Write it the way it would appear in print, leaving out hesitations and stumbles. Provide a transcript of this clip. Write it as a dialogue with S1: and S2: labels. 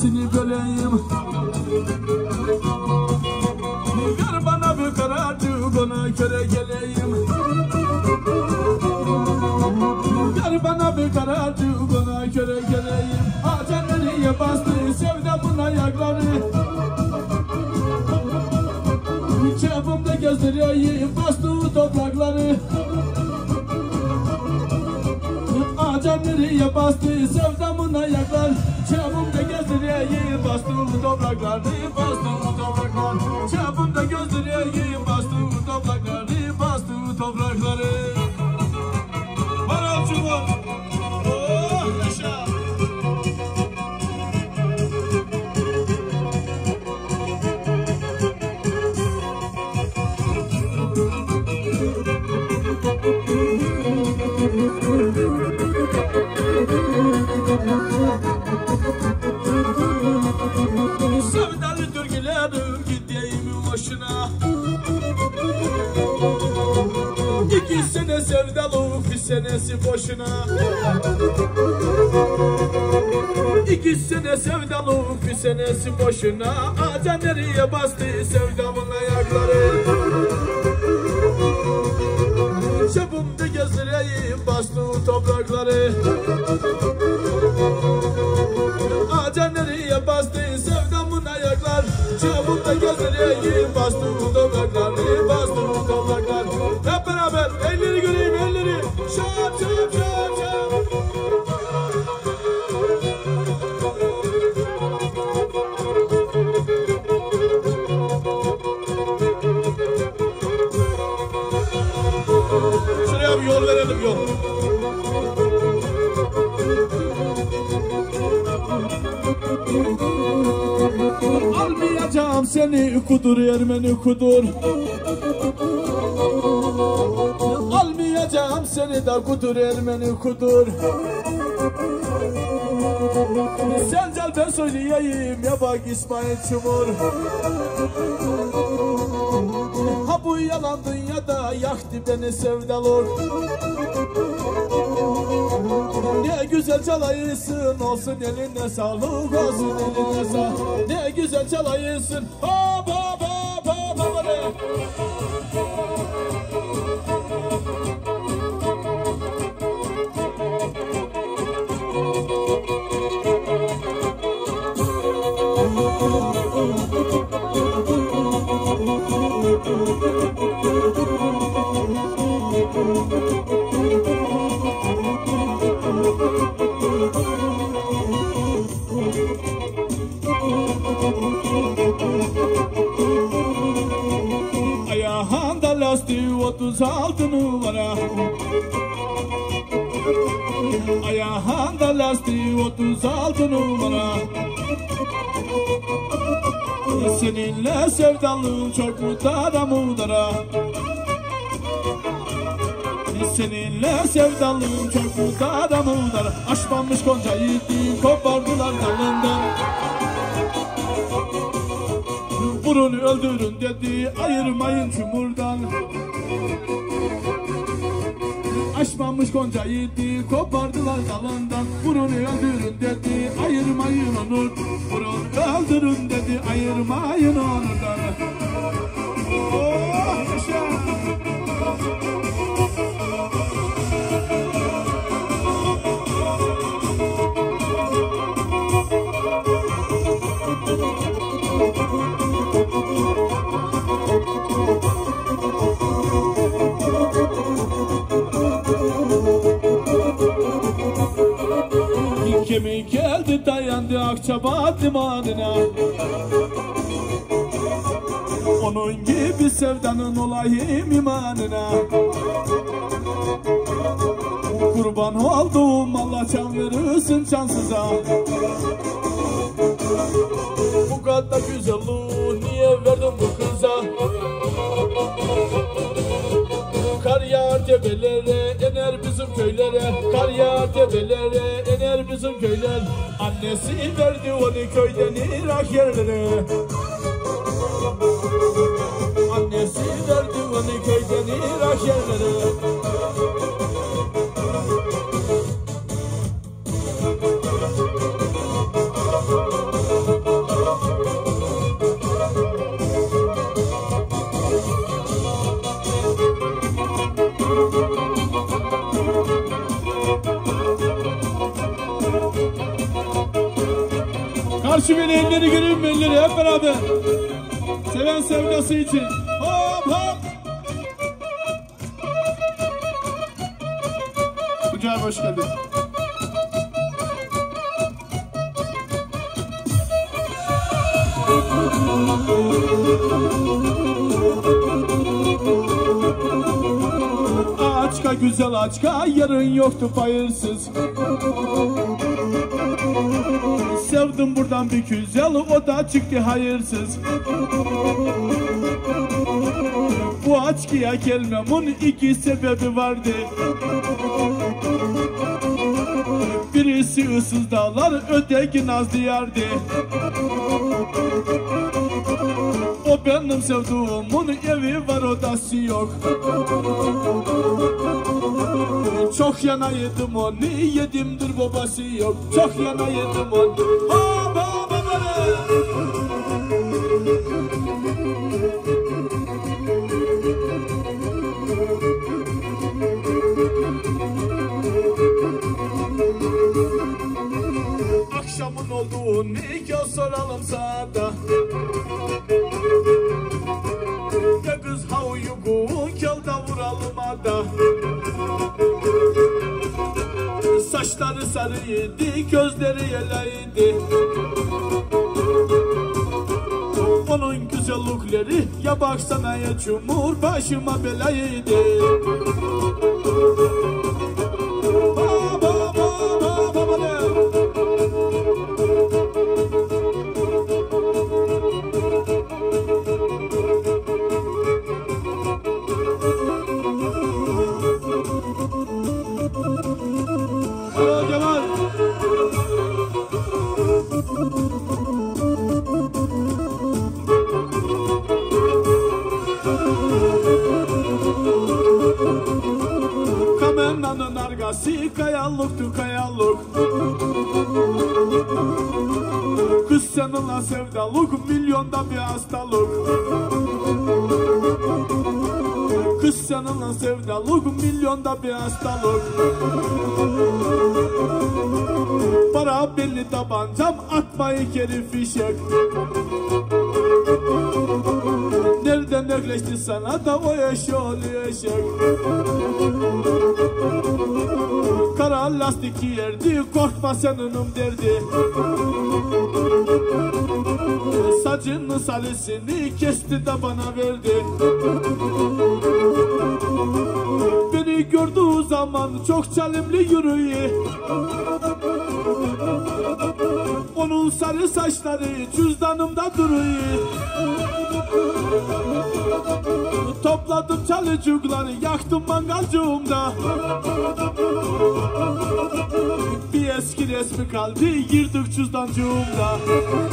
S1: seni böleyim. Ver bana bir karar ona göre geleyim. Ver bana bir karar ona göre geleyim. Acan nereye bastı sevdamın ayakları. Çapımda gezdireyim bastı toprakları. Acan nereye bastı sevdamın ayakları. Çapımda gezdireyim bastı toprakları. Bastı toprakları. Çapımda gezdireyim bastı toprakları. Bastı toprakları. Var çubuğum. Oh yaşa. Sevdalı türkülerim gideyim hoşuna. 2 sene sevdalık bir senesi boşuna. 2 sene sevdalık bir senesi boşuna. Acan nereye bastı sevdamın ayakları. Çapımda gezdireyim bastı toprakları. Acan nereye bastı sevdamın ayaklar. Çapımda gezdireyim bastı toprakları. Bastı toprakları. Hep beraber elleri göreyim elleri. Şap şap şap şap. Şuraya bir yol verelim yol. Almayacağım seni kudur Ermeni kudur. Almayacağım seni de kudur Ermeni kudur. Sen gel ben söyleyeyim ya bak İsmail Çumur. Ha bu yalan dünyada yaktı beni sevdalır. Ne güzel çalayısın olsun eline sağlık olsun eline sağlık. Ne güzel çalayısın hop hop hop hop hop. Ayağında lastiği 36 numara. Ayağında lastiği 36 numara. Seninle sevdalığım çok mudara mudara. Seninle sevdalığım çok mudara mudara. Aşmamış gonca yiğitliği kopardılar dalından. Vurun öldürün dedi ayırmayın çumurdan. Aşmamış gonca yiğitliği kopardılar dalından. Vurun öldürün dedi ayırmayın onu. Vurun öldürün dedi ayırmayın ondan. Oh yaşa. Kimi geldi dayandı Akçabat limanına. Onun gibi sevdanın olayım imanına. Kurban oldum Allah can verirsin cansıza. Bu kadar güzelliği niye verdin bu kıza? Kar yağar tepelere, iner bizim köylere. Kar yağar tepelere, iner bizim köyler. Annesi verdi onu köyden Irak yerlere. Annesi verdi onu köyden Irak yerlere. Marşı beni elleri göreyim mi elleri hep beraber. Seven sevdası için. Hop hop. Tuncay hoş geldin. Açka güzel açka yarın yoktu hayırsız. Sevdim buradan bir güzel o da çıktı hayırsız. Bu açkıya gelmemin iki sebebi vardı. Birisi ıssız dağlar öteki naz diyardı. O benim sevduğumun evi var odası yok. Çok yanaydım onu yedimdir babası yok. Çok yanaydım onu. Ha baba akşamın olduğunu gel soralım sana. Ya kız havuyu gel da vuralım ada. Saçları sarıydı, gözleri yeleydi. Onun güzellikleri ya baksana ya çumur başıma belaydı. Kamenanın argası kayalıktı kayalık. Kız seninle sevdalık milyonda bir hastalık. Kız seninle sevdalık milyonda bir hastalık. Para belli tabancam atmayı geri fişek. Nereden ekleşti sana da o eşyalı eşek. Kara lastik yerdi korkma seninum derdi. Saçının salisini kesti de bana verdi. Beni gördüğü zaman çok çalimli yürüyor. Onun sarı saçları cüzdanımda duruyor. Topladım çalıcıkları yaktım mangalcığımda. Bir eski resmi kaldı yırdık cüzdancığımda.